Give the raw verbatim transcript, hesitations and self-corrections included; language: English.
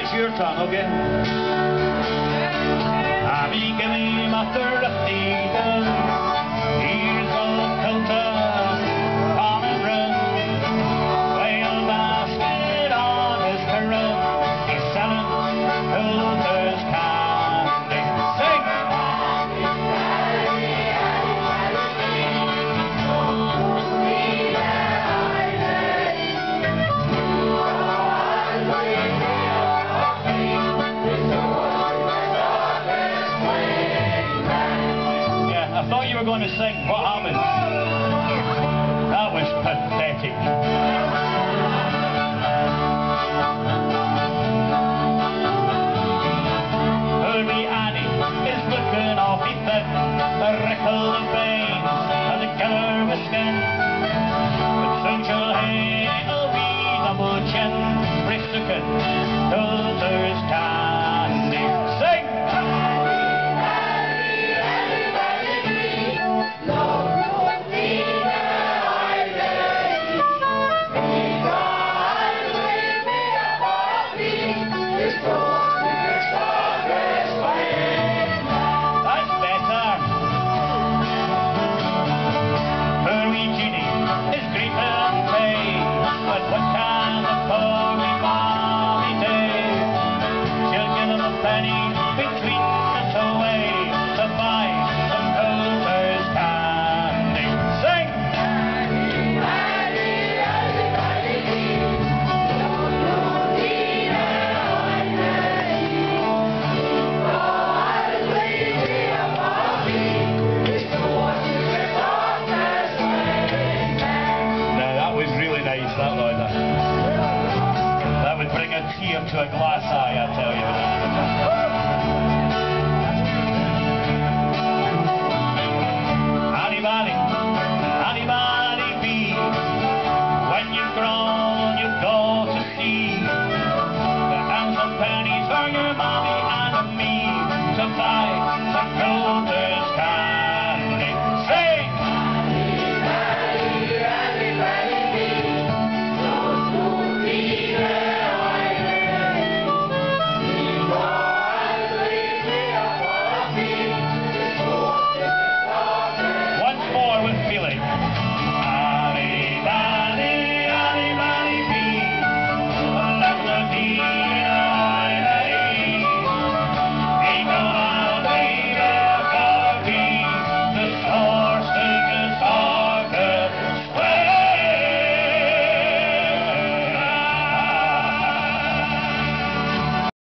It's your turn, okay? I'm giving my thrifty done. Here's a coulter, on and run. Whale basket on his perun. He's selling coulter's candy. Sing! I thought you were going to sing What Happened? That was pathetic. Poor wee Annie is looking awfully thin, a wrinkle of veins and a colour of skin. But soon she'll hae a wee double chin, Bristookin, Coulter's candy. Sing! That would, that would bring a tear to a glass eye, I tell you.